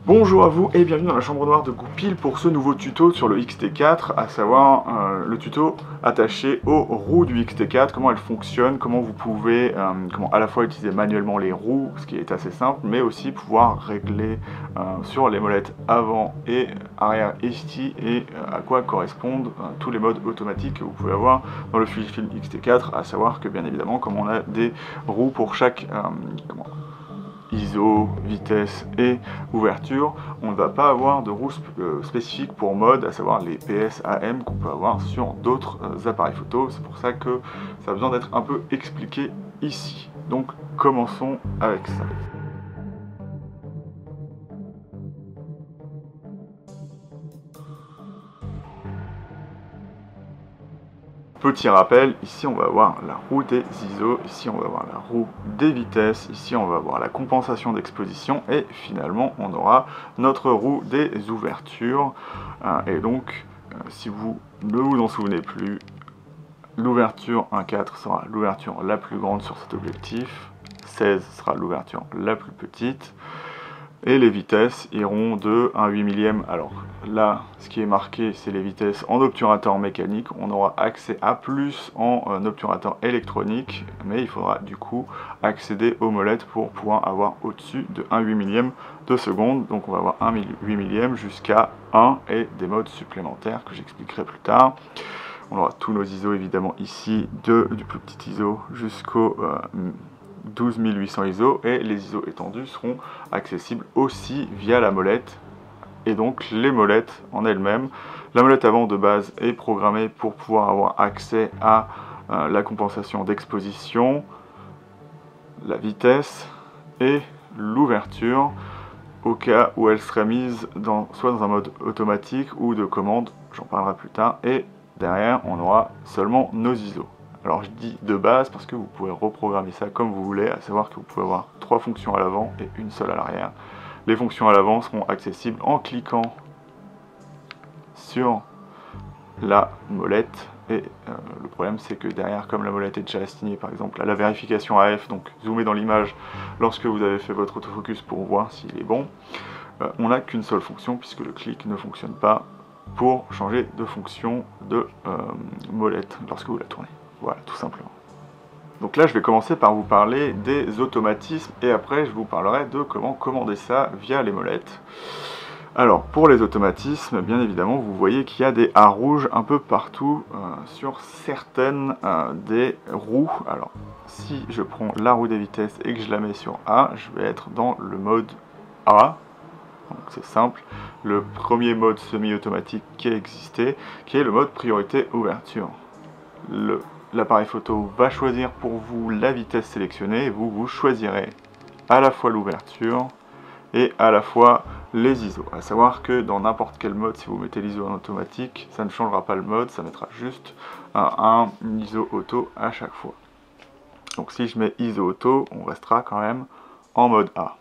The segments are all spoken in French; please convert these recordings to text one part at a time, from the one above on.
Bonjour à vous et bienvenue dans la chambre noire de Goupil pour ce nouveau tuto sur le XT4, à savoir le tuto attaché aux roues du XT4, comment elles fonctionnent, comment vous pouvez comment à la fois utiliser manuellement les roues, ce qui est assez simple, mais aussi pouvoir régler sur les molettes avant et arrière ici et à quoi correspondent tous les modes automatiques que vous pouvez avoir dans le Fujifilm XT4, à savoir que bien évidemment comme on a des roues pour chaque ISO, vitesse et ouverture, on ne va pas avoir de roues spécifiques pour mode, à savoir les PS, AM qu'on peut avoir sur d'autres appareils photo. C'est pour ça que ça a besoin d'être un peu expliqué ici. Donc commençons avec ça. Petit rappel, ici on va avoir la roue des ISO, ici on va avoir la roue des vitesses, ici on va avoir la compensation d'exposition et finalement on aura notre roue des ouvertures. Et donc si vous ne vous en souvenez plus, l'ouverture 1.4 sera l'ouverture la plus grande sur cet objectif, 16 sera l'ouverture la plus petite. Et les vitesses iront de 1/8 millième. Alors là, ce qui est marqué, c'est les vitesses en obturateur mécanique. On aura accès à plus en obturateur électronique, mais il faudra du coup accéder aux molettes pour pouvoir avoir au-dessus de 1/8 millième de seconde. Donc on va avoir 1/8 millième jusqu'à 1 et des modes supplémentaires que j'expliquerai plus tard. On aura tous nos ISO évidemment ici, du plus petit ISO jusqu'au 12800 ISO, et les ISO étendus seront accessibles aussi via la molette et donc les molettes en elles-mêmes. La molette avant de base est programmée pour pouvoir avoir accès à la compensation d'exposition, la vitesse et l'ouverture au cas où elle serait mise soit dans un mode automatique ou de commande, j'en parlerai plus tard, et derrière on aura seulement nos ISO. Alors je dis de base parce que vous pouvez reprogrammer ça comme vous voulez, à savoir que vous pouvez avoir 3 fonctions à l'avant et une seule à l'arrière. Les fonctions à l'avant seront accessibles en cliquant sur la molette, et le problème c'est que derrière, comme la molette est déjà assignée par exemple à la vérification AF, donc zoomer dans l'image lorsque vous avez fait votre autofocus pour voir s'il est bon, on n'a qu'une seule fonction puisque le clic ne fonctionne pas pour changer de fonction de molette lorsque vous la tournez. Voilà, tout simplement. Donc là, je vais commencer par vous parler des automatismes et après, je vous parlerai de comment commander ça via les molettes. Alors, pour les automatismes, bien évidemment, vous voyez qu'il y a des A rouges un peu partout sur certaines des roues. Alors, si je prends la roue des vitesses et que je la mets sur A, je vais être dans le mode A. Donc c'est simple, le premier mode semi-automatique qui a existé, qui est le mode priorité ouverture. L'appareil photo va choisir pour vous la vitesse sélectionnée et vous choisirez à la fois l'ouverture et à la fois les ISO. A savoir que dans n'importe quel mode, si vous mettez l'ISO en automatique, ça ne changera pas le mode, ça mettra juste un ISO auto à chaque fois. Donc si je mets ISO auto, on restera quand même en mode A.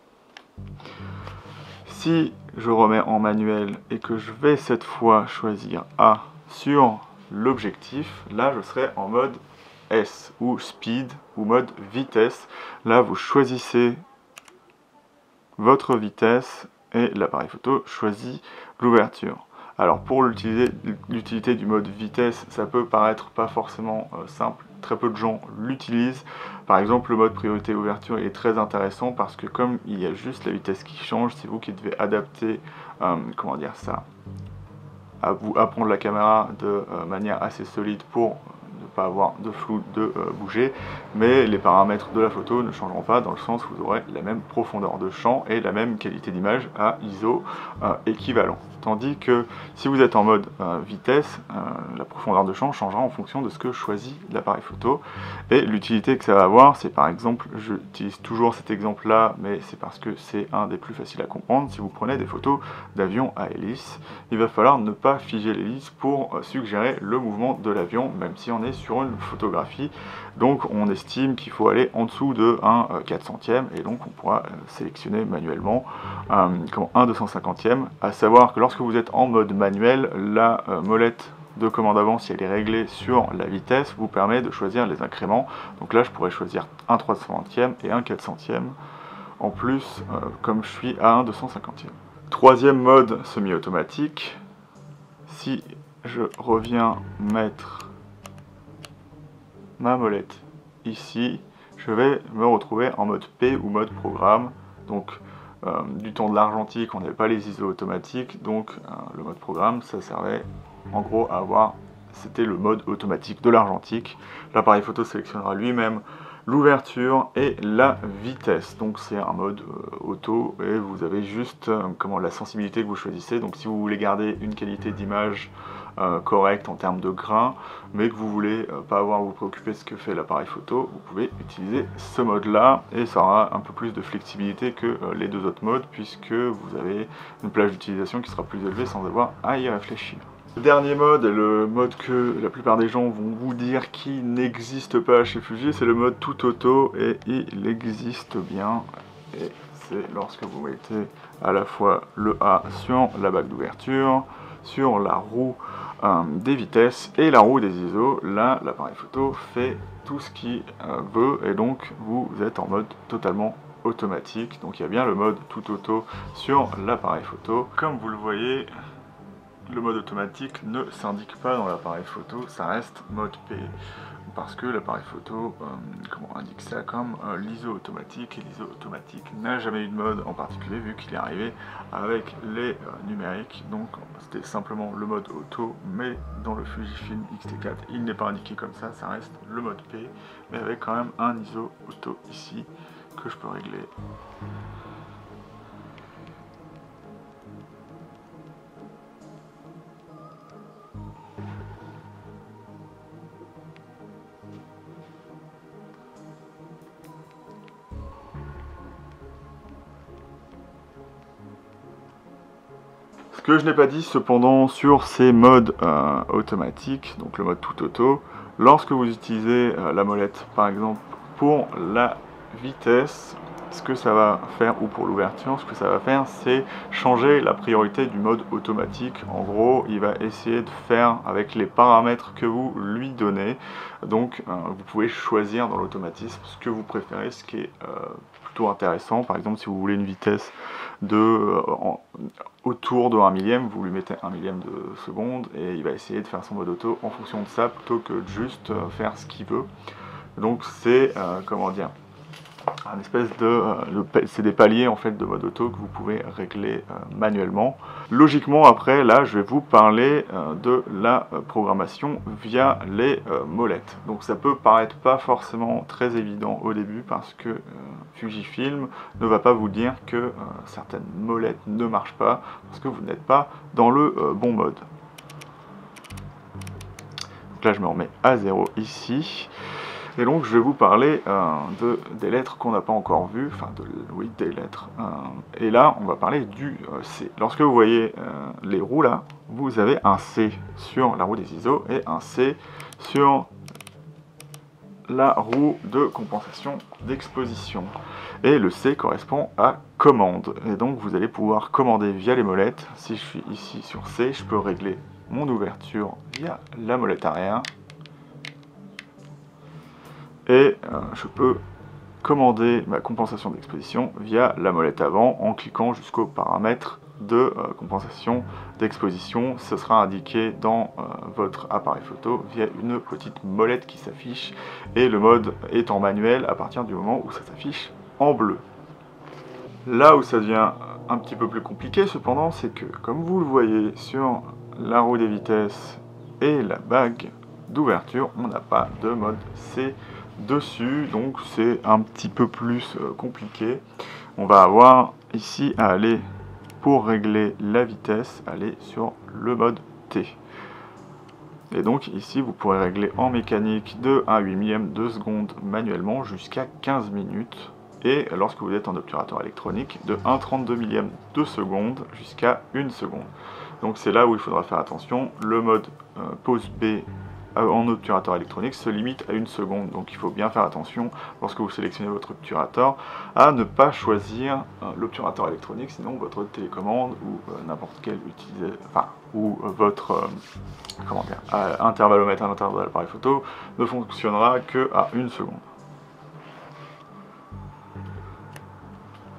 Si je remets en manuel et que je vais cette fois choisir A sur l'objectif, là je serai en mode S ou speed ou mode vitesse. Là vous choisissez votre vitesse et l'appareil photo choisit l'ouverture. Alors pour l'utilité du mode vitesse, ça peut paraître pas forcément simple, très peu de gens l'utilisent. Par exemple, le mode priorité ouverture est très intéressant parce que comme il y a juste la vitesse qui change, c'est vous qui devez adapter, comment dire ça, à prendre la caméra de manière assez solide pour ne pas avoir de flou de bouger, mais les paramètres de la photo ne changeront pas dans le sens où vous aurez la même profondeur de champ et la même qualité d'image à ISO équivalent. Tandis que si vous êtes en mode vitesse, la profondeur de champ changera en fonction de ce que choisit l'appareil photo. Et l'utilité que ça va avoir, c'est par exemple, j'utilise toujours cet exemple là, mais c'est parce que c'est un des plus faciles à comprendre. Si vous prenez des photos d'avion à hélice, il va falloir ne pas figer l'hélice pour suggérer le mouvement de l'avion, même si on est sur une photographie. Donc on estime qu'il faut aller en dessous de 1 400e, et donc on pourra sélectionner manuellement un 250e, à savoir que lorsque vous êtes en mode manuel, la molette de commande avant, si elle est réglée sur la vitesse, vous permet de choisir les incréments. Donc là je pourrais choisir un 300e et un 400e en plus comme je suis à 1/250e. Troisième mode semi-automatique, si je reviens mettre ma molette ici, je vais me retrouver en mode P ou mode programme. Donc du temps de l'argentique, on n'avait pas les ISO automatiques, donc le mode programme, ça servait en gros à avoir, c'était le mode automatique de l'argentique. L'appareil photo sélectionnera lui-même l'ouverture et la vitesse, donc c'est un mode auto et vous avez juste la sensibilité que vous choisissez. Donc si vous voulez garder une qualité d'image correcte en termes de grain, mais que vous voulez pas avoir à vous préoccuper de ce que fait l'appareil photo, vous pouvez utiliser ce mode là et ça aura un peu plus de flexibilité que les deux autres modes, puisque vous avez une plage d'utilisation qui sera plus élevée sans avoir à y réfléchir. Le dernier mode est le mode que la plupart des gens vont vous dire qui n'existe pas chez Fuji, c'est le mode tout auto et il existe bien. Et c'est lorsque vous mettez à la fois le A sur la bague d'ouverture, sur la roue des vitesses et la roue des ISO. Là, l'appareil photo fait tout ce qu'il veut et donc vous êtes en mode totalement automatique. Donc il y a bien le mode tout auto sur l'appareil photo. Comme vous le voyez, le mode automatique ne s'indique pas dans l'appareil photo, ça reste mode P, parce que l'appareil photo indique ça comme l'ISO automatique, et l'ISO automatique n'a jamais eu de mode en particulier vu qu'il est arrivé avec les numériques. Donc c'était simplement le mode auto, mais dans le Fujifilm X-T4 il n'est pas indiqué comme ça, ça reste le mode P, mais avec quand même un ISO auto ici que je peux régler. Ce que je n'ai pas dit cependant sur ces modes automatiques, donc le mode tout auto, lorsque vous utilisez la molette par exemple pour la vitesse, ce que ça va faire, ou pour l'ouverture, ce que ça va faire, c'est changer la priorité du mode automatique. En gros, il va essayer de faire avec les paramètres que vous lui donnez. Donc vous pouvez choisir dans l'automatisme ce que vous préférez, ce qui est plutôt intéressant. Par exemple, si vous voulez une vitesse de autour de 1 millième, vous lui mettez 1 millième de seconde et il va essayer de faire son mode auto en fonction de ça plutôt que de juste faire ce qu'il veut. Donc c'est comment dire, un espèce c'est des paliers en fait de mode auto que vous pouvez régler manuellement. Logiquement après là je vais vous parler de la programmation via les molettes. Donc ça peut paraître pas forcément très évident au début parce que Fujifilm ne va pas vous dire que certaines molettes ne marchent pas parce que vous n'êtes pas dans le bon mode. Donc là je me remets à 0 ici. Et donc je vais vous parler des lettres qu'on n'a pas encore vues, oui, des lettres. Et là, on va parler du C. Lorsque vous voyez les roues là, vous avez un C sur la roue des ISO et un C sur la roue de compensation d'exposition. Et le C correspond à commande. Et donc vous allez pouvoir commander via les molettes. Si je suis ici sur C, je peux régler mon ouverture via la molette arrière. Et je peux commander ma compensation d'exposition via la molette avant en cliquant jusqu'au paramètre de compensation d'exposition. Ce sera indiqué dans votre appareil photo via une petite molette qui s'affiche et le mode est en manuel à partir du moment où ça s'affiche en bleu. Là où ça devient un petit peu plus compliqué cependant, c'est que comme vous le voyez sur la roue des vitesses et la bague d'ouverture, on n'a pas de mode C dessus, donc c'est un petit peu plus compliqué. On va avoir ici à aller, pour régler la vitesse, aller sur le mode T. Et donc ici vous pourrez régler en mécanique de 1 8 millième de seconde manuellement jusqu'à 15 minutes. Et lorsque vous êtes en obturateur électronique, de 1,32 millième de seconde jusqu'à 1 seconde. Donc c'est là où il faudra faire attention. Le mode pause B en obturateur électronique se limite à 1 seconde, donc il faut bien faire attention lorsque vous sélectionnez votre obturateur à ne pas choisir l'obturateur électronique, sinon votre télécommande ou n'importe quel votre intervallomètre à l'intérieur de l'appareil photo ne fonctionnera que à 1 seconde.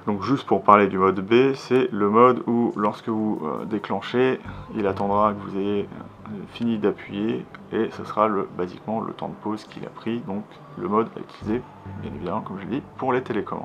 Donc juste pour parler du mode B, c'est le mode où lorsque vous déclenchez, il attendra que vous ayez fini d'appuyer et ce sera basiquement le temps de pause qu'il a pris, donc le mode à utiliser, bien évidemment, comme je l'ai dit, pour les télécommandes.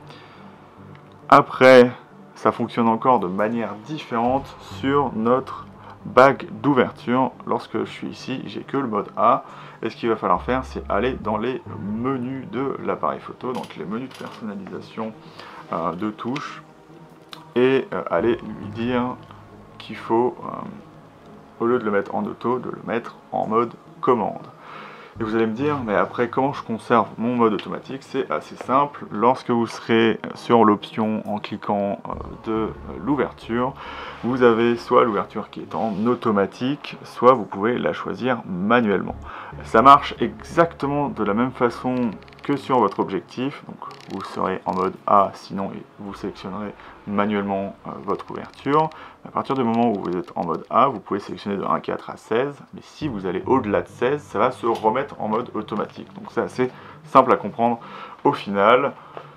Après, ça fonctionne encore de manière différente sur notre bague d'ouverture. Lorsque je suis ici, j'ai que le mode A, et ce qu'il va falloir faire, c'est aller dans les menus de l'appareil photo, donc les menus de personnalisation de touches, et aller lui dire qu'il faut, au lieu de le mettre en auto, de le mettre en mode commande. Et vous allez me dire, mais après comment je conserve mon mode automatique? C'est assez simple, lorsque vous serez sur l'option en cliquant de l'ouverture, vous avez soit l'ouverture qui est en automatique, soit vous pouvez la choisir manuellement. Ça marche exactement de la même façon que sur votre objectif, donc vous serez en mode A, sinon vous sélectionnerez manuellement votre ouverture. À partir du moment où vous êtes en mode A, vous pouvez sélectionner de 1.4 à 16, mais si vous allez au-delà de 16, ça va se remettre en mode automatique. Donc c'est assez simple à comprendre au final.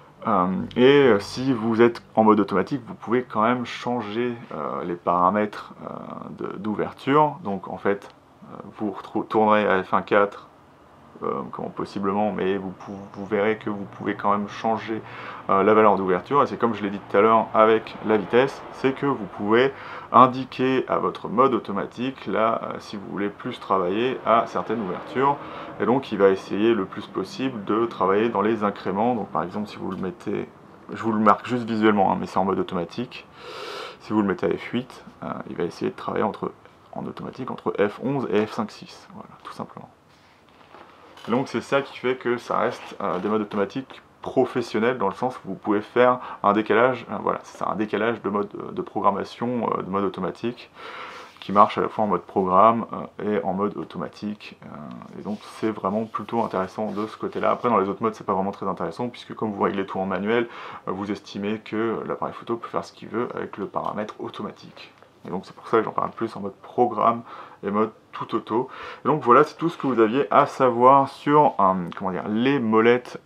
Si vous êtes en mode automatique, vous pouvez quand même changer les paramètres d'ouverture. Donc en fait, vous retournerez à F1.4 possiblement, mais vous verrez que vous pouvez quand même changer la valeur d'ouverture, et c'est comme je l'ai dit tout à l'heure avec la vitesse, c'est que vous pouvez indiquer à votre mode automatique, là, si vous voulez plus travailler à certaines ouvertures, et donc il va essayer le plus possible de travailler dans les incréments. Donc par exemple, si vous le mettez, je vous le marque juste visuellement, hein, mais c'est en mode automatique, si vous le mettez à F8, il va essayer de travailler en automatique entre F11 et F5.6, voilà, tout simplement. Donc c'est ça qui fait que ça reste des modes automatiques professionnels, dans le sens où vous pouvez faire un décalage, voilà, c'est ça, un décalage de mode de programmation, de mode automatique, qui marche à la fois en mode programme et en mode automatique, et donc c'est vraiment plutôt intéressant de ce côté là. Après dans les autres modes c'est pas vraiment très intéressant, puisque comme vous réglez tout en manuel, vous estimez que l'appareil photo peut faire ce qu'il veut avec le paramètre automatique. Et donc c'est pour ça que j'en parle plus en mode programme et mode tout auto. Et donc voilà, c'est tout ce que vous aviez à savoir sur les molettes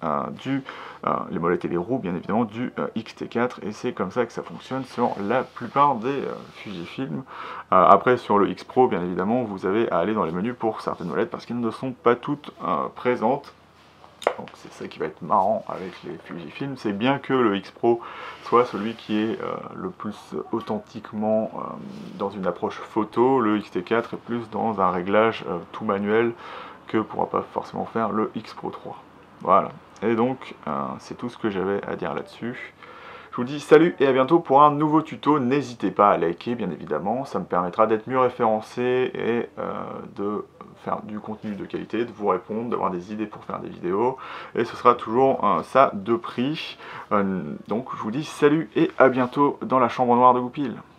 les molettes et les roues bien évidemment du X-T4, et c'est comme ça que ça fonctionne sur la plupart des Fujifilm. Après sur le X Pro bien évidemment vous avez à aller dans les menus pour certaines molettes parce qu'elles ne sont pas toutes présentes. Donc c'est ça qui va être marrant avec les Fujifilm, c'est bien que le X Pro soit celui qui est le plus authentiquement dans une approche photo, le X-T4 est plus dans un réglage tout manuel que pourra pas forcément faire le X Pro 3. Voilà, et donc c'est tout ce que j'avais à dire là-dessus. Je vous dis salut et à bientôt pour un nouveau tuto. N'hésitez pas à liker bien évidemment, ça me permettra d'être mieux référencé et de faire du contenu de qualité, de vous répondre, d'avoir des idées pour faire des vidéos, et ce sera toujours ça de prix. Donc je vous dis salut et à bientôt dans la chambre noire de Goupil.